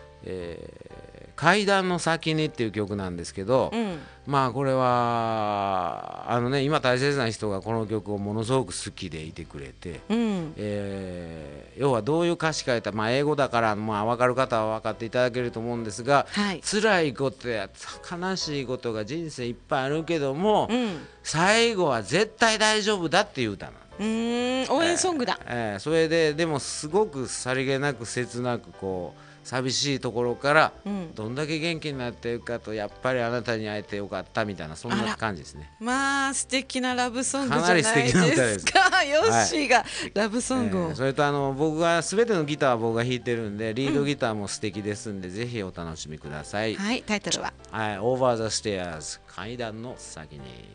階段の先にっていう曲なんですけど、これは今大切な人がこの曲をものすごく好きでいてくれて、要はどういう歌詞書いた英語だから分かる方は分かっていただけると思うんですが、辛いことや悲しいことが人生いっぱいあるけども、最後は絶対大丈夫だっていう歌なんです。 応援ソングだ。 それででもすごくさりげなく切なくこう寂しいところからうんどんだけ元気になっているかと、やっぱりあなたに会えてよかったみたいな、そんな感じですね。 まあ素敵なラブソングじゃかないなり素敵な歌でですすか。ヨッシーがラブソングを。 それと僕が全てのギターは僕が弾いてるんで、リードギターも素敵ですんで、ぜひお楽しみください。 はい、タイトルは。 はい、Over the Stairs 階段の先に。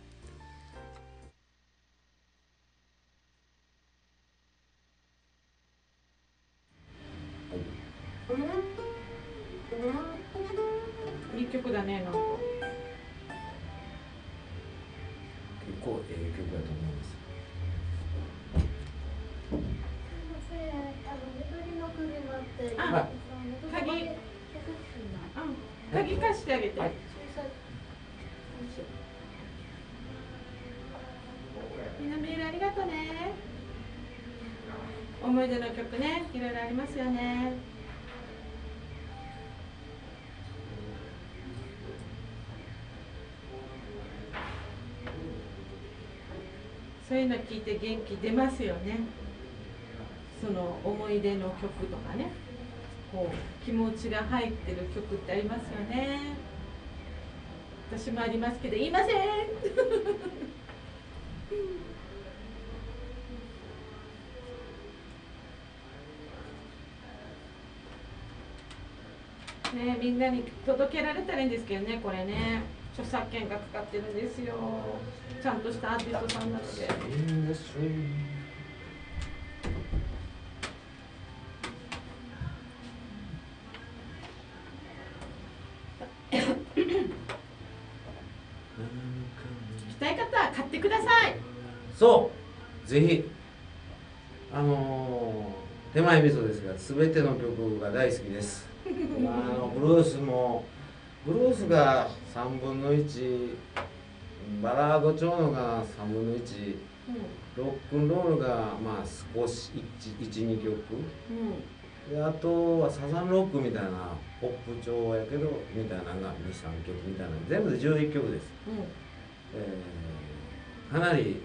いい曲だね、なんか。 結構ええ曲だと思います。 あ、鍵。鍵貸してあげて。 はいみんなメールありがとうね。思い出の曲ね、いろいろありますよね。そういうの聞いて元気出ますよね。その思い出の曲とかね、こう気持ちが入ってる曲ってありますよね。私もありますけど言いません。ね、みんなに届けられたらいいんですけどね、これね、著作権がかかってるんですよ。ちゃんとしたアーティストさんなので。聞きたい方は買ってください。 そうぜひ手前味噌ですが、全ての曲が大好きです。ブルースもブルースが3分の1、バラード調のが3分の1、ロックンロールがまあ少し12曲、であとはサザンロックみたいなポップ調やけどみたいなのが23曲みたいな、全部で11曲です。かなり、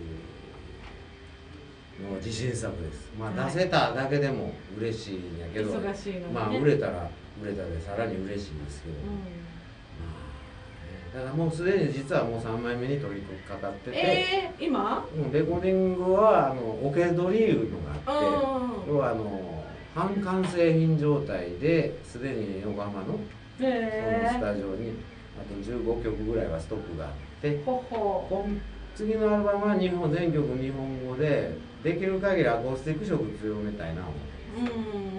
の自信作です。まあ、 はい出せただけでも嬉しいんやけど、 忙しいのにね。 まあ売れたら売れたでさらに嬉しいんですけど、ただもうすでに実はもう3枚目に取り掛かってて、 今？ レコーディングはオケ取りいうのがあって、要は半完成品状態ですでに横浜のそのスタジオにあと15曲ぐらいはストックがあって、次のアルバムは全曲日本語で、できる限りアコースティック色強めたいな思って、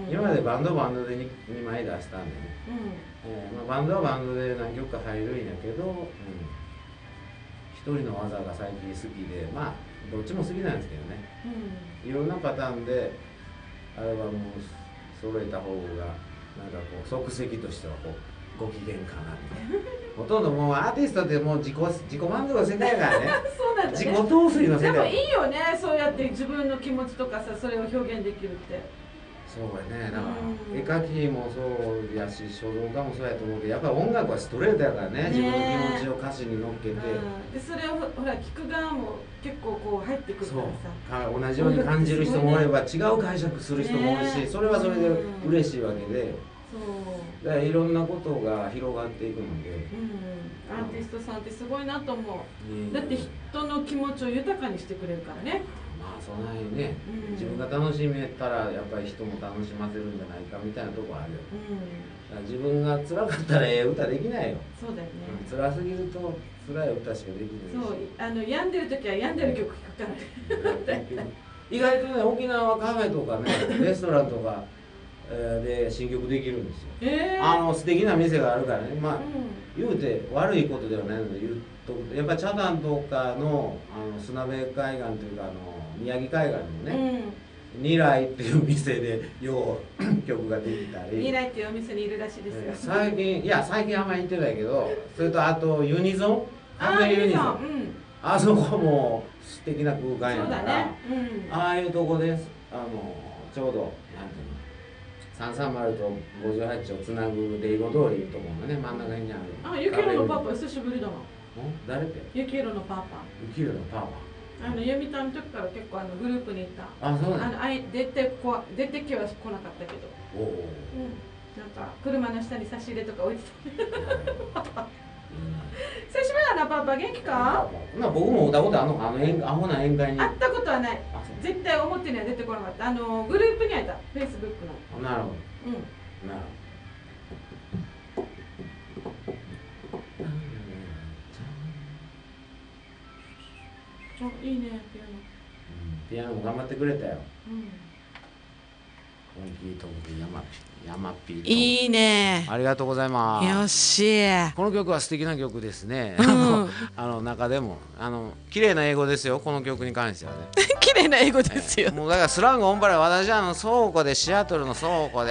今までバンドで 2枚出したんでね、まあ、バンドはバンドで何曲か入るんやけど、一人の技が最近好きで、まあどっちも好きなんですけどね、いろんなパターンでアルバムを揃えた方がなんかこう即席としてはこうご機嫌かなみたいな。ほとんどもうアーティストってもう自己満足の世界やからね。 そうなんだね。 自己陶酔の世界。 でもいいよね、そうやって自分の気持ちとかさ、それを表現できるって。 そうやね。だから絵描きもそうやし、書道家もそうやと思うけど、やっぱり音楽はストレートやからね。自分の気持ちを歌詞に乗っけて。 でそれをほら聞く側も結構こう入ってくるからさ。 同じように感じる人もおれば、違う解釈する人も多いし、それはそれで嬉しいわけで。だからいろんなことが広がっていくので、 アーティストさんってすごいなと思う。だって人の気持ちを豊かにしてくれるからね。 まあそんなにね、自分が楽しめたらやっぱり人も楽しませるんじゃないかみたいなとこあるよ。だから自分が辛かったら歌できないよ。 そうだよね。 辛すぎると辛い歌しかできないし。 そう、病んでる時は病んでる曲聴くからね。 意外とね、沖縄はカフェとかね、レストランとかで新曲できるんですよ。素敵な店があるからね、まあ、言うて悪いことではないので言うと、やっぱり北谷とかの砂部海岸というか宮城海岸のね、ニライっていう店でよう曲ができたり。 ニライっていうお店にいるらしいですよ。 最近あんまり行ってないけど、それとあとユニゾン、ユニゾン、あそこも素敵な空間やから、ああいうとこです。ちょうどなんていうの、330と58をつなぐデイゴ通りいうところがね、真ん中にある。 ユキロのパパ久しぶりだな。 誰って？ ユキロのパパ。 ユキロのパパ。 読谷の時から結構グループにいた。 あ、そうなんだ。 出てきは来なかったけど。 おお。 なんか車の下に差し入れとか置いてた。久しぶりだな、パパ元気か？ 僕も会ったことあるの、アホな宴会に。 会ったことはない。絶対表には出てこなかった。グループにはいた。フェイスブックの。 なるほど。なるほど。いいね、 ピアノも頑張ってくれたよ。本気と山ピー。 いいね。 ありがとうございます。 よし。 この曲は素敵な曲ですね。中でも綺麗な英語ですよ。この曲に関してはね。 綺麗な英語ですよ。 もうだからスラングオンパレード、私は倉庫でシアトルの倉庫で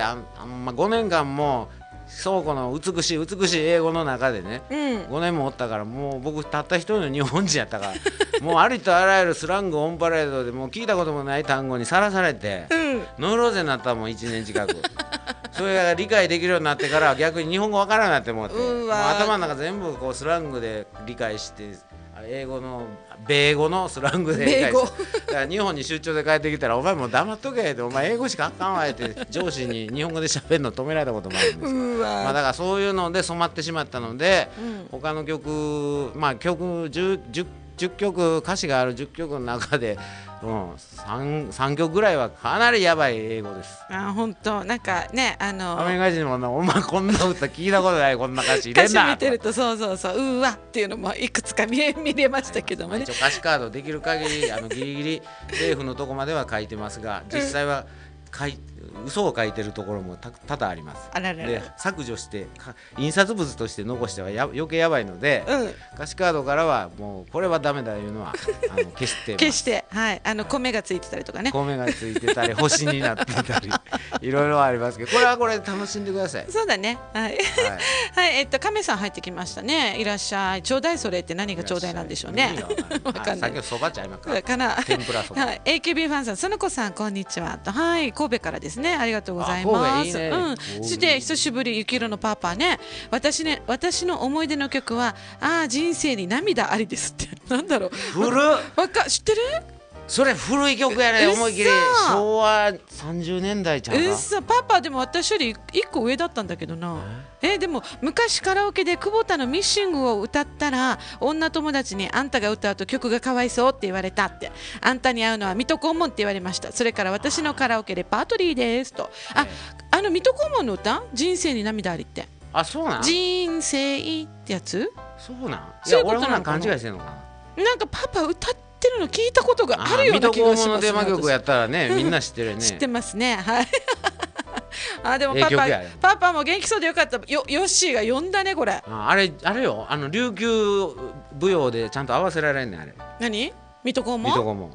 5年間も倉庫の美しい英語の中でね、5年もおったから、もう僕たった一人の日本人やったからもうありとあらゆるスラングオンパレードでもう聞いたこともない単語にさらされて、ノイローゼになったもん1年近くそれが理解できるようになってから逆に日本語わからなくなって思って、もう頭の中全部こうスラングで理解して、米語のスラングで理解してだから日本に出張で帰ってきたら「お前もう黙っとけ」って「お前英語しかあかんわ」って上司に日本語で喋るの止められたこともあるんですよ。だからそういうので染まってしまったので、他の曲曲10曲歌詞がある10曲の中で、3曲ぐらいはかなりやばい英語です。 本当なんかねアメリカ人もお前こんな歌聞いたことない、こんな歌詞入れんな。 歌詞見てるとうわっていうのもいくつか見れましたけどもね。 一応歌詞カードできる限りギリギリ政府のとこまでは書いてますが、実際は嘘を書いてるところも多々あります。で削除して印刷物として残しては余計やばいので、歌詞カードからはもうこれはダメだいうのは消してます。 消して、米がついてたりとかね。 米がついてたり星になっていたりいろいろありますけど、これはこれで楽しんでください。 そうだね。亀さん入ってきましたね。いらっしゃい。ちょうだいそれって何がちょうだいなんでしょうね。わかんない。 先ほどそばちゃいますかな。 天ぷらそば。 AKB ファンさん、園子さんこんにちは。神戸からですね。ありがとうございます。そして久しぶり、ゆきろのパパね。私の思い出の曲は人生に涙ありですって。なんだろう。 古っ。 知ってる？ それ古い曲やね。思い切り昭和30年代ちゃうか。 パパでも私より1個上だったんだけどな。でも昔カラオケで久保田のミッシングを歌ったら女友達にあんたが歌うと曲がかわいそうって言われたって、あんたに合うのは水戸黄門って言われました。それから私のカラオケレパートリーですと。水戸黄門の歌、人生に涙ありって。 そうなん？ 人生ってやつ？ そうなん？いや俺も勘違いしてんのかな。なんかパパ歌ってるの聞いたことがあるような気がします。 水戸黄門のテーマ曲やったらね、みんな知ってるよね。 知ってますね。でもパパも元気そうでよかった。ヨッシーが呼んだねこれ。 あれよ、琉球舞踊でちゃんと合わせられんねんあれ。 何？水戸黄門？ 水戸黄門。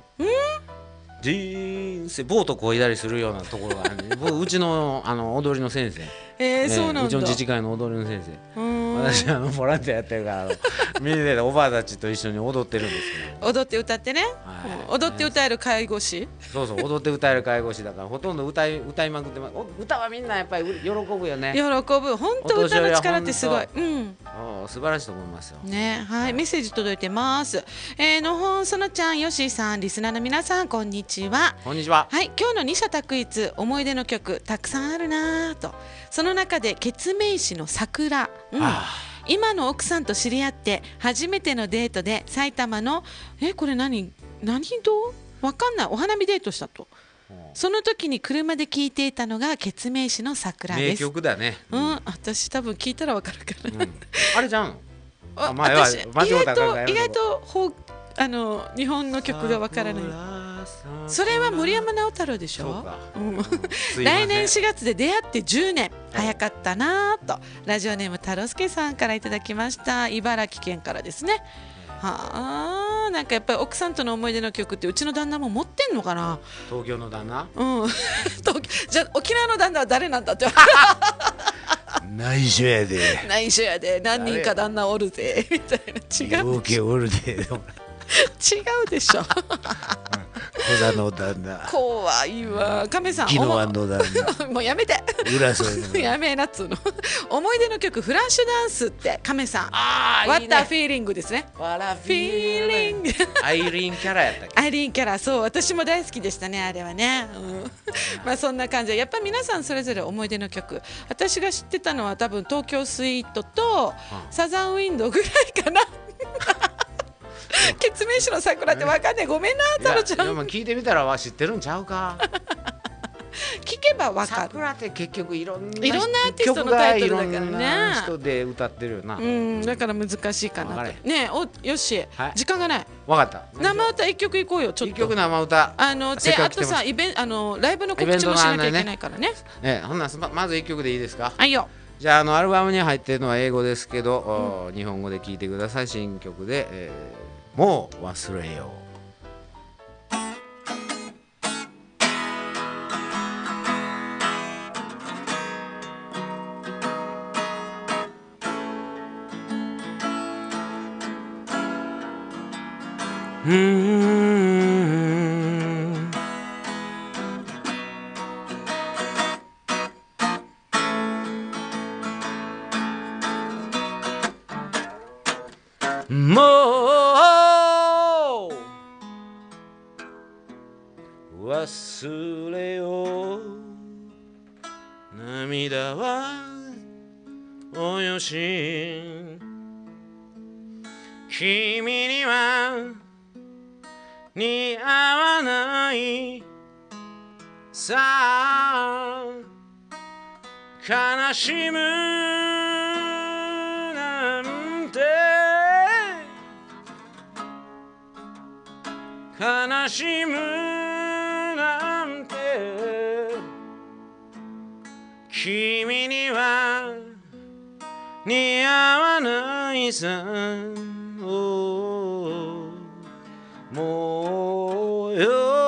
人生ボートこいだりするようなところがあるね。うちの踊りの先生。 そうなんだ。 うちの自治会の踊りの先生。私ボランティアやってるからみんなでおばあたちと一緒に踊ってるんですけど。 踊って歌ってね。踊って歌える介護士。 そう踊って歌える介護士だからほとんど歌いまくってます。歌はみんなやっぱり喜ぶよね。 喜ぶ。本当歌の力ってすごい。 素晴らしいと思いますよ。 ね、メッセージ届いてます。のほんそのちゃん、よしさん、リスナーの皆さん、こんにちは。 こんにちは。 はい、今日の二者択一、思い出の曲たくさんあるなと。その中でケツメイシの桜。今の奥さんと知り合って初めてのデートで埼玉のこれ何堂わかんないお花見デートしたと。その時に車で聴いていたのがケツメイシの桜です。 名曲だね。 私多分聞いたらわかるから、 あれじゃん。 私意外と日本の曲がわからない。それは森山直太朗でしょ。来年4月で出会って10年早かったなと。ラジオネーム太郎介さんからいただきました。茨城県からですね。なんかやっぱり奥さんとの思い出の曲ってうちの旦那も持ってんのかな。 東京の旦那？ じゃあ沖縄の旦那は誰なんだって。 内緒やで。 内緒やで。何人か旦那おるぜみたいな。違う。 おるで。 違うでしょ。 座の旦那。 怖いわ。亀さん、 昨日の旦那。 もうやめて。 裏添えの。 やめなっつうの。思い出の曲フラッシュダンスって亀さん。 ああ、いい What ね。 a feeling ですね。 What a feeling。 アイリーンキャラやったっけ。 アイリーンキャラ、そう私も大好きでしたねあれはね、まあそんな感じでやっぱり皆さんそれぞれ思い出の曲、私が知ってたのは多分東京スイートとサザンウィンドウぐらいかな。ケツメイシの桜ってわかんない、ごめんな太郎ちゃん。 でも聞いてみたら知ってるんちゃうか。 聞けばわかる。 桜って結局いろんなアーティストのタイトルだからね。 曲がいろんな人で歌ってるよな。 だから難しいかなと。ねえ、よし、時間がない。 わかった。 生歌一曲いこうよ、ちょっと。 一曲生歌。 で、あとさ、ライブの告知もしなきゃいけないからね。 ほんならまず一曲でいいですか。 はいよ。 じゃあアルバムに入ってるのは英語ですけど、日本語で聴いてください。新曲で、もう忘れよう。もう忘れよう。涙はおよし、君には似合わないさあ、悲しむなんて悲しむなんて君には似合わないさ。もう夜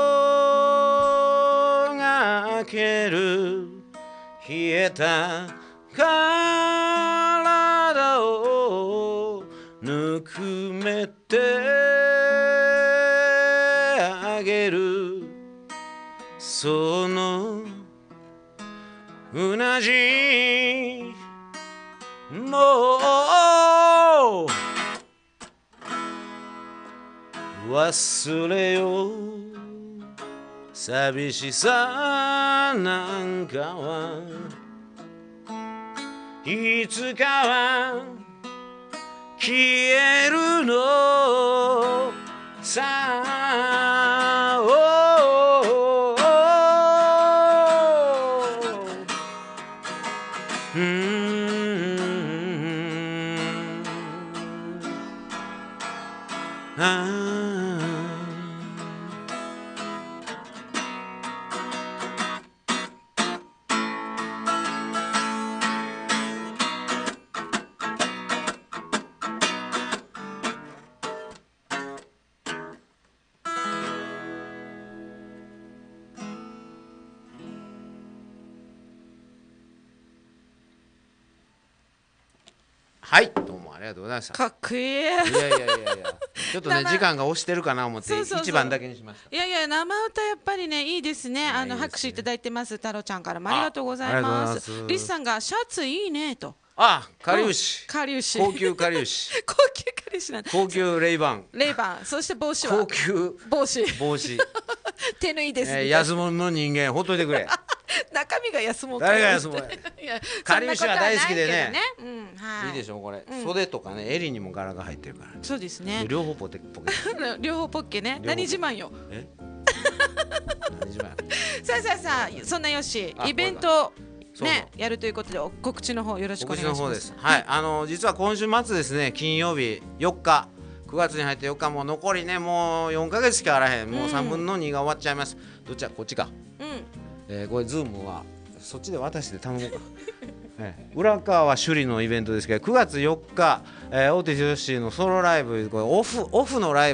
が明ける冷えた体をぬくめてあげる、そのうなじもう忘れよう。寂しさなんかはいつかは消えるのさ。はい、どうもありがとうございました。 かっこいい。 いやちょっとね時間が押してるかな思って一番だけにしました。 いや生歌やっぱりねいいですね。拍手いただいてます。太郎ちゃんからもありがとうございます。リスさんがシャツいいねと。 かりゆし。 高級かりゆし。 高級かりゆしなんだ。 高級レイバン。 そして帽子は。 高級帽子。手縫いです。 安物の人間ほっといてくれ。 中身が安物。 誰が安物。かりゆしは大好きでね。 いいいでしょこれ。袖とかね襟にも柄が入ってるから。 そうですね。 両方ポケ。 両方ポッケね。何自慢よ。 何自慢。 さあそんなよしイベント。ね、やるということで告知の方よろしくお願いします。 告知の方です。はい、実は今週末ですね、金曜日4日、9月に入って4日も残りね、もう4ヶ月しかあらへん、もう3分の2が終わっちゃいます。どっちこっちか。これズームはそっちで渡して頼もうか。浦川首里のイベントですけど、9月4日、大手女子のソロライブ、これオフのライブ。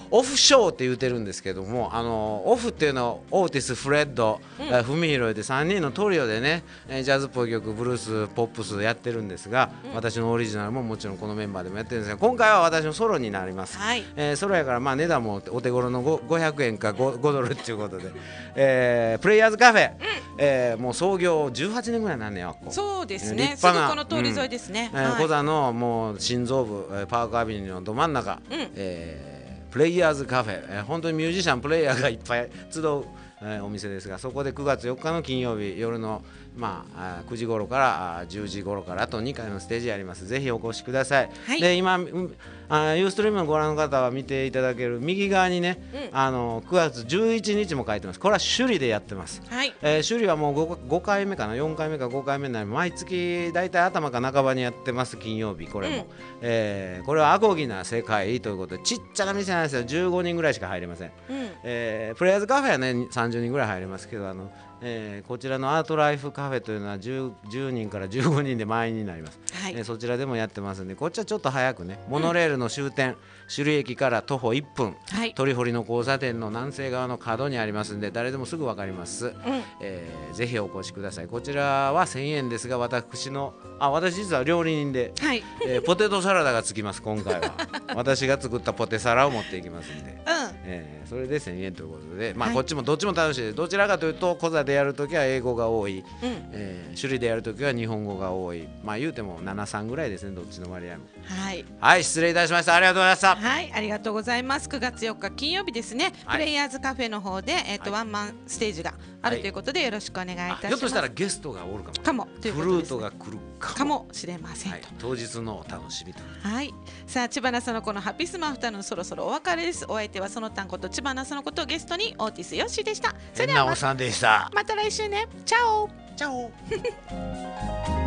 オフショーって言ってるんですけども、オフっていうのはオーティス、フレッド、文宏で3人のトリオでね、ジャズっぽい曲、ブルース、ポップスやってるんですが、私のオリジナルももちろんこのメンバーでもやってるんですが、今回は私のソロになります。 はい、 ソロやからまあ値段もお手頃の500円か 5ドルっていうことで、プレイヤーズカフェ、もう創業18年ぐらいなんねや。 そうですね、 立派なすぐこの通り沿いですね、 コザのもう心臓部、パークアビニューのど真ん中、プレイヤーズカフェ、本当にミュージシャンプレイヤーがいっぱい集う、お店ですが、そこで9月4日の金曜日夜の、9時頃から10時頃からあと2回のステージやります。ぜひお越しください。 はい、 で今ユーストリームのご覧の方は見ていただける右側にね、9月11日も書いてます。これは首里でやってます。 はい、 首里はもう 5回目かな、4回目か5回目になり、毎月大体頭か半ばにやってます。金曜日これも、これはアコギな世界ということで、ちっちゃな店なんですよ。15人ぐらいしか入れません。プレイヤーズカフェはね30人ぐらい入れますけど、こちらのアートライフカフェというのは 10人から15人で満員になります。 はい、 そちらでもやってますんで、こっちはちょっと早くね、モノレールの終点、首里駅から徒歩1分、 はい、 鳥堀の交差点の南西側の角にありますんで、誰でもすぐ分かります。ぜひお越しください。こちらは1000円ですが、私実は料理人で、 はい、 ポテトサラダがつきます。今回は私が作ったポテサラを持っていきますんで、それで1000円ということで、こっちもどっちも楽しいです。どちらかというとコザでやるときは英語が多い、首里でやるときは日本語が多い、言うても73ぐらいですね、どっちの割合も。はい、失礼いたしました。ありがとうございました。 はい、ありがとうございます。9月4日金曜日ですね、プレイヤーズカフェの方で、ワンマンステージがあるということで、よろしくお願いいたします。 ひょっとしたらゲストがおるかもということです、 フルートが来るかもしれませんと、 当日のお楽しみと。 はい、さあ千葉なその子のハッピースマアフタヌーン、そろそろお別れです。お相手はその単こと千葉なそのこと、ゲストにオーティスヨッシーでした。それでは変なおさんでした。 また来週ね。チャオチャオ